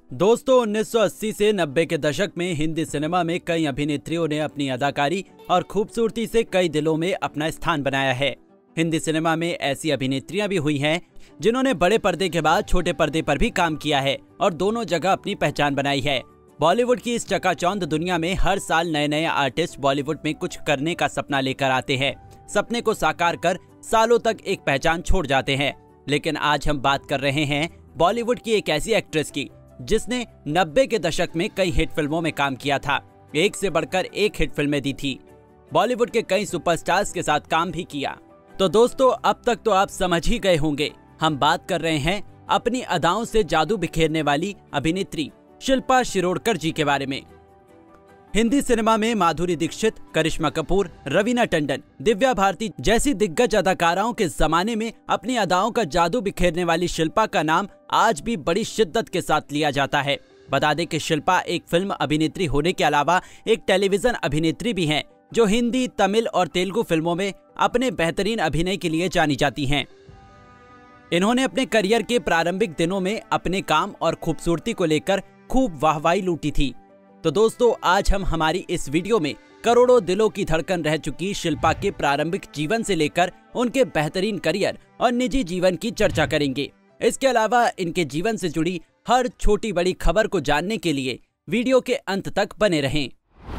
दोस्तों 1980 से 90 के दशक में हिंदी सिनेमा में कई अभिनेत्रियों ने अपनी अदाकारी और खूबसूरती से कई दिलों में अपना स्थान बनाया है। हिंदी सिनेमा में ऐसी अभिनेत्रियां भी हुई हैं जिन्होंने बड़े पर्दे के बाद छोटे पर्दे पर भी काम किया है और दोनों जगह अपनी पहचान बनाई है। बॉलीवुड की इस चकाचौंध दुनिया में हर साल नए नए आर्टिस्ट बॉलीवुड में कुछ करने का सपना लेकर आते हैं। सपने को साकार कर सालों तक एक पहचान छोड़ जाते हैं। लेकिन आज हम बात कर रहे हैं बॉलीवुड की एक ऐसी एक्ट्रेस की जिसने 90 के दशक में कई हिट फिल्मों में काम किया था। एक से बढ़कर एक हिट फिल्में दी थी। बॉलीवुड के कई सुपरस्टार्स के साथ काम भी किया। तो दोस्तों अब तक तो आप समझ ही गए होंगे, हम बात कर रहे हैं अपनी अदाओं से जादू बिखेरने वाली अभिनेत्री शिल्पा शिरोडकर जी के बारे में। हिंदी सिनेमा में माधुरी दीक्षित, करिश्मा कपूर, रवीना टंडन, दिव्या भारती जैसी दिग्गज अदाकाराओं के जमाने में अपनी अदाओं का जादू बिखेरने वाली शिल्पा का नाम आज भी बड़ी शिद्दत के साथ लिया जाता है। बता दें कि शिल्पा एक फिल्म अभिनेत्री होने के अलावा एक टेलीविजन अभिनेत्री भी हैं, जो हिंदी, तमिल और तेलुगु फिल्मों में अपने बेहतरीन अभिनय के लिए जानी जाती हैं। इन्होंने अपने करियर के प्रारंभिक दिनों में अपने काम और खूबसूरती को लेकर खूब वाहवाही लूटी थी। तो दोस्तों आज हम हमारी इस वीडियो में करोड़ों दिलों की धड़कन रह चुकी शिल्पा के प्रारंभिक जीवन से लेकर उनके बेहतरीन करियर और निजी जीवन की चर्चा करेंगे। इसके अलावा इनके जीवन से जुड़ी हर छोटी बड़ी खबर को जानने के लिए वीडियो के अंत तक बने रहें।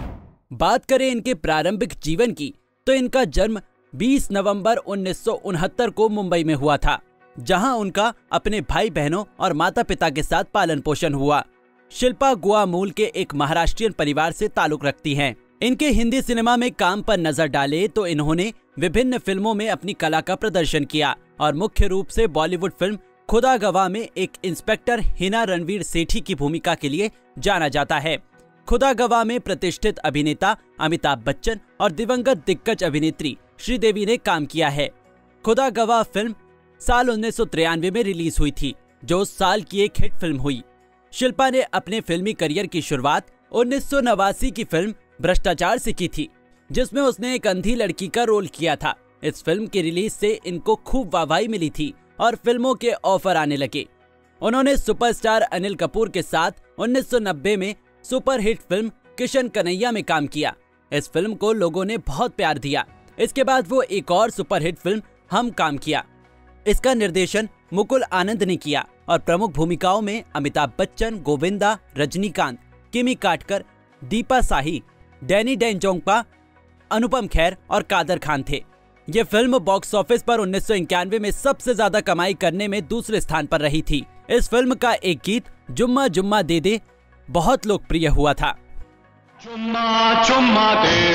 बात करें इनके प्रारंभिक जीवन की तो इनका जन्म 20 नवंबर 1969 को मुंबई में हुआ था, जहां उनका अपने भाई बहनों और माता पिता के साथ पालन पोषण हुआ। शिल्पा गोवा मूल के एक महाराष्ट्रियन परिवार से ताल्लुक रखती हैं। इनके हिंदी सिनेमा में काम पर नजर डाले तो इन्होंने विभिन्न फिल्मों में अपनी कला का प्रदर्शन किया और मुख्य रूप से बॉलीवुड फिल्म खुदा गवाह में एक इंस्पेक्टर हिना रणवीर सेठी की भूमिका के लिए जाना जाता है। खुदा गवाह में प्रतिष्ठित अभिनेता अमिताभ बच्चन और दिवंगत दिग्गज अभिनेत्री श्रीदेवी ने काम किया है। खुदा गवाह फिल्म साल 1993 में रिलीज हुई थी, जो उस साल की एक हिट फिल्म हुई। शिल्पा ने अपने फिल्मी करियर की शुरुआत 1989 की फिल्म भ्रष्टाचार से की थी, जिसमें उसने एक अंधी लड़की का रोल किया था। इस फिल्म की रिलीज से इनको खूब वाहवाही मिली थी और फिल्मों के ऑफर आने लगे। उन्होंने सुपरस्टार अनिल कपूर के साथ 1990 में सुपरहिट फिल्म किशन कन्हैया में काम किया। इस फिल्म को लोगों ने बहुत प्यार दिया। इसके बाद वो एक और सुपरहिट फिल्म हम काम किया। इसका निर्देशन मुकुल आनंद ने किया और प्रमुख भूमिकाओं में अमिताभ बच्चन, गोविंदा, रजनीकांत, किमी काटकर, दीपा साही, डैनी डेंजोंगपा, अनुपम खेर और कादर खान थे। ये फिल्म बॉक्स ऑफिस पर 1991 में सबसे ज्यादा कमाई करने में दूसरे स्थान पर रही थी। इस फिल्म का एक गीत जुम्मा जुम्मा दे दे बहुत लोकप्रिय हुआ था। चुम्मा चुम्मा दे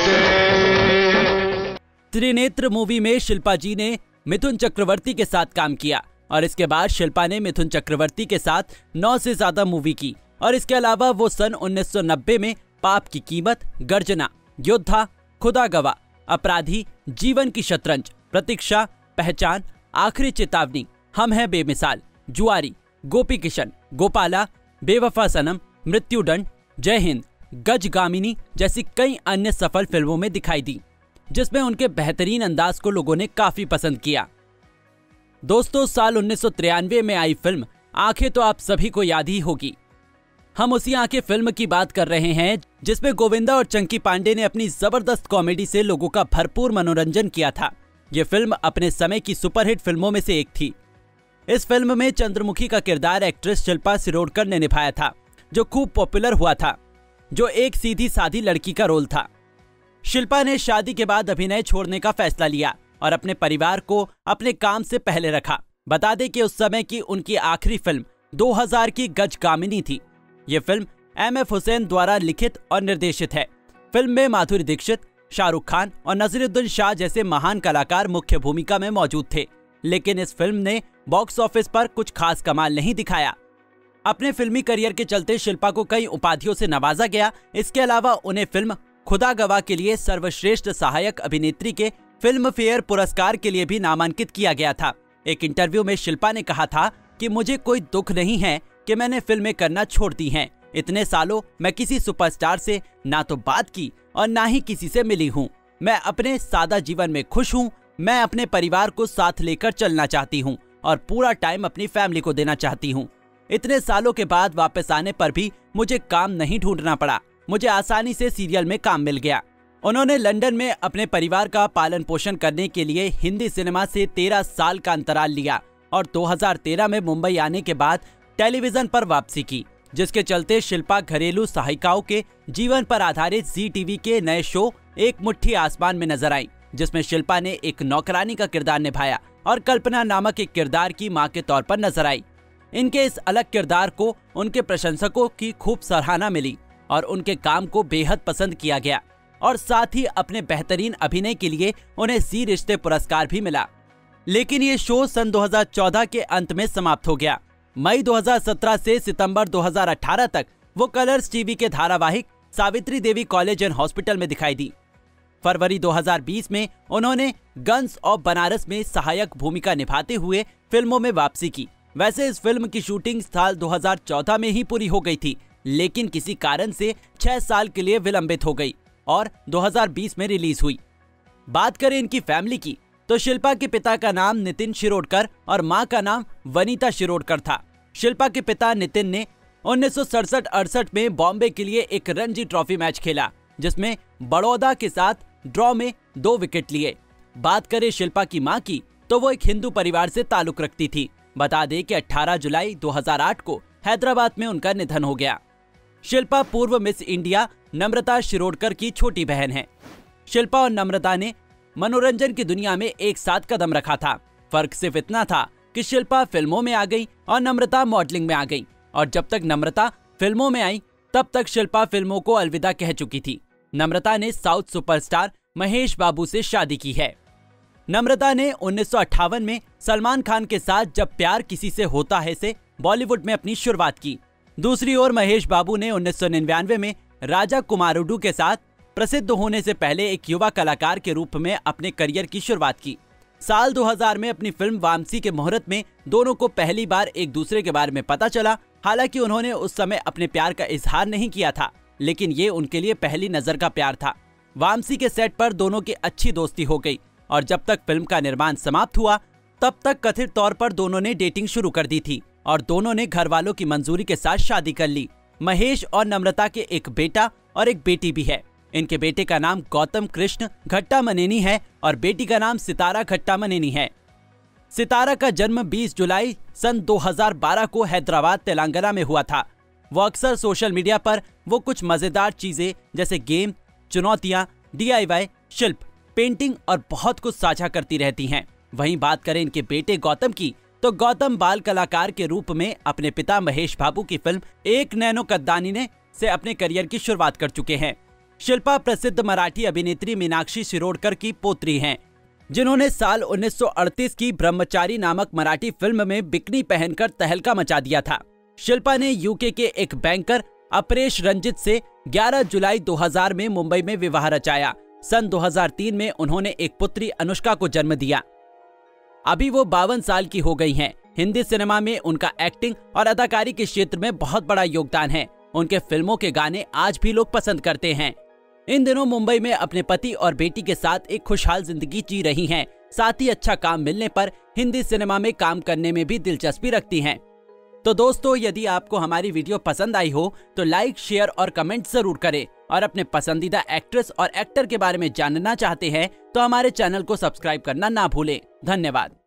दे। त्रिनेत्र मूवी में शिल्पा जी ने मिथुन चक्रवर्ती के साथ काम किया और इसके बाद शिल्पा ने मिथुन चक्रवर्ती के साथ 9 से ज्यादा मूवी की और इसके अलावा वो सन 1990 में पाप की कीमत, गर्जना, योद्धा, खुदा गवाह, अपराधी, जीवन की शतरंज, प्रतीक्षा, पहचान, आखिरी चेतावनी, हम हैं बेमिसाल, जुआरी, गोपी किशन, गोपाला, बेवफा सनम, मृत्युदंड, जय हिंद, गजगामिनी जैसी कई अन्य सफल फिल्मों में दिखाई दी, जिसमें उनके बेहतरीन अंदाज को लोगों ने काफी पसंद किया। दोस्तों साल 1993 में आई फिल्म आंखें तो आप सभी को याद ही होगी। हम उसी आंखें फिल्म की बात कर रहे हैं, जिसमें गोविंदा और चंकी पांडे ने अपनी जबरदस्त कॉमेडी से लोगों का भरपूर मनोरंजन किया था। ये फिल्म अपने समय की सुपरहिट फिल्मों में से एक थी। इस फिल्म में चंद्रमुखी का किरदार एक्ट्रेस शिल्पा शिरोडकर ने निभाया था, जो खूब पॉपुलर हुआ था, जो एक सीधी सादी लड़की का रोल था। शिल्पा ने शादी के बाद अभिनय छोड़ने का फैसला लिया और अपने परिवार को अपने काम से पहले रखा। बता दें कि उस समय की उनकी आखिरी फिल्म 2000 की गजगामिनी थी। ये फिल्म M.F. हुसैन द्वारा लिखित और निर्देशित है। फिल्म में माधुरी दीक्षित, शाहरुख खान और नसीरुद्दीन शाह जैसे महान कलाकार मुख्य भूमिका में मौजूद थे, लेकिन इस फिल्म ने बॉक्स ऑफिस पर कुछ खास कमाल नहीं दिखाया। अपने फिल्मी करियर के चलते शिल्पा को कई उपाधियों से नवाजा गया। इसके अलावा उन्हें फिल्म खुदा गवाह के लिए सर्वश्रेष्ठ सहायक अभिनेत्री के फिल्म फेयर पुरस्कार के लिए भी नामांकित किया गया था। एक इंटरव्यू में शिल्पा ने कहा था कि मुझे कोई दुख नहीं है कि मैंने फिल्में करना छोड़ दी हैं। इतने सालों मैं किसी सुपरस्टार से ना तो बात की और ना ही किसी से मिली हूँ। मैं अपने सादा जीवन में खुश हूँ। मैं अपने परिवार को साथ लेकर चलना चाहती हूँ और पूरा टाइम अपनी फैमिली को देना चाहती हूँ। इतने सालों के बाद वापस आने पर भी मुझे काम नहीं ढूंढना पड़ा, मुझे आसानी से सीरियल में काम मिल गया। उन्होंने लंदन में अपने परिवार का पालन पोषण करने के लिए हिंदी सिनेमा से 13 साल का अंतराल लिया और 2013 में मुंबई आने के बाद टेलीविजन पर वापसी की, जिसके चलते शिल्पा घरेलू सहायिकाओं के जीवन पर आधारित जी टीवी के नए शो एक मुट्ठी आसमान में नजर आई, जिसमें शिल्पा ने एक नौकरानी का किरदार निभाया और कल्पना नामक एक किरदार की मां के तौर पर नजर आई। इनके इस अलग किरदार को उनके प्रशंसकों की खूब सराहना मिली और उनके काम को बेहद पसंद किया गया और साथ ही अपने बेहतरीन अभिनय के लिए उन्हें जी रिश्ते पुरस्कार भी मिला। लेकिन ये शो सन 2014 के अंत में समाप्त हो गया। मई 2017 से सितंबर 2018 तक वो कलर्स टीवी के धारावाहिक Savitri Devi college and hospital में दिखाई दी। फरवरी 2020 में उन्होंने गन्स ऑफ बनारस में सहायक भूमिका निभाते हुए फिल्मों में वापसी की। वैसे इस फिल्म की शूटिंग साल 2014 में ही पूरी हो गई थी, लेकिन किसी कारण से 6 साल के लिए विलंबित हो गई और 2020 में रिलीज हुई। बात करें इनकी फैमिली की तो शिल्पा के पिता का नाम नितिन शिरोडकर और मां का नाम वनीता शिरोडकर था। शिल्पा के पिता नितिन ने 1967-68 में बॉम्बे के लिए एक रणजी ट्रॉफी मैच खेला, जिसमें बड़ौदा के साथ ड्रॉ में 2 विकेट लिए। बात करें शिल्पा की मां की तो वो एक हिंदू परिवार से ताल्लुक रखती थी। बता दें कि 18 जुलाई 2008 को हैदराबाद में उनका निधन हो गया। शिल्पा पूर्व मिस इंडिया नम्रता शिरोडकर की छोटी बहन है। शिल्पा और नम्रता ने मनोरंजन की दुनिया में एक साथ कदम रखा था। फर्क सिर्फ इतना था कि शिल्पा फिल्मों में आ गई और नम्रता मॉडलिंग में आ गई, और जब तक नम्रता फिल्मों में आई तब तक शिल्पा फिल्मों को अलविदा कह चुकी थी। नम्रता ने साउथ सुपरस्टार महेश बाबू से शादी की है। नम्रता ने 1958 में सलमान खान के साथ जब प्यार किसी से होता है से बॉलीवुड में अपनी शुरुआत की। दूसरी ओर महेश बाबू ने 1999 में राजा कुमारुडू के साथ प्रसिद्ध होने से पहले एक युवा कलाकार के रूप में अपने करियर की शुरुआत की। साल 2000 में अपनी फिल्म वामसी के मुहूर्त में दोनों को पहली बार एक दूसरे के बारे में पता चला। हालांकि उन्होंने उस समय अपने प्यार का इजहार नहीं किया था, लेकिन ये उनके लिए पहली नजर का प्यार था। वामसी के सेट पर दोनों की अच्छी दोस्ती हो गई और जब तक फिल्म का निर्माण समाप्त हुआ तब तक कथित तौर पर दोनों ने डेटिंग शुरू कर दी थी और दोनों ने घर वालों की मंजूरी के साथ शादी कर ली। महेश और नम्रता के एक बेटा और एक बेटी भी है। इनके बेटे का नाम गौतम कृष्ण घट्टामनेनी है और बेटी का नाम सितारा घट्टामनेनी है। सितारा का जन्म 20 जुलाई सन 2012 को हैदराबाद तेलंगाना में हुआ था। वो अक्सर सोशल मीडिया पर वो कुछ मजेदार चीजें जैसे गेम, चुनौतियां, DIY, शिल्प, पेंटिंग और बहुत कुछ साझा करती रहती हैं। वहीं बात करें इनके बेटे गौतम की तो गौतम बाल कलाकार के रूप में अपने पिता महेश बाबू की फिल्म एक नैनो कद्दानी ने से अपने करियर की शुरुआत कर चुके हैं। शिल्पा प्रसिद्ध मराठी अभिनेत्री मीनाक्षी शिरोडकर की पोत्री हैं, जिन्होंने साल 1938 की ब्रह्मचारी नामक मराठी फिल्म में बिकनी पहनकर तहलका मचा दिया था। शिल्पा ने यूके के एक बैंकर अपरेश रंजित से 11 जुलाई 2000 में मुंबई में विवाह रचाया। सन 2003 में उन्होंने एक पुत्री अनुष्का को जन्म दिया। अभी वो 52 साल की हो गई हैं। हिंदी सिनेमा में उनका एक्टिंग और अदाकारी के क्षेत्र में बहुत बड़ा योगदान है। उनके फिल्मों के गाने आज भी लोग पसंद करते हैं। इन दिनों मुंबई में अपने पति और बेटी के साथ एक खुशहाल जिंदगी जी रही हैं। साथ ही अच्छा काम मिलने पर हिंदी सिनेमा में काम करने में भी दिलचस्पी रखती हैं। तो दोस्तों, यदि आपको हमारी वीडियो पसंद आई हो तो लाइक, शेयर और कमेंट जरूर करें और अपने पसंदीदा एक्ट्रेस और एक्टर के बारे में जानना चाहते हैं तो हमारे चैनल को सब्सक्राइब करना ना भूलें। धन्यवाद।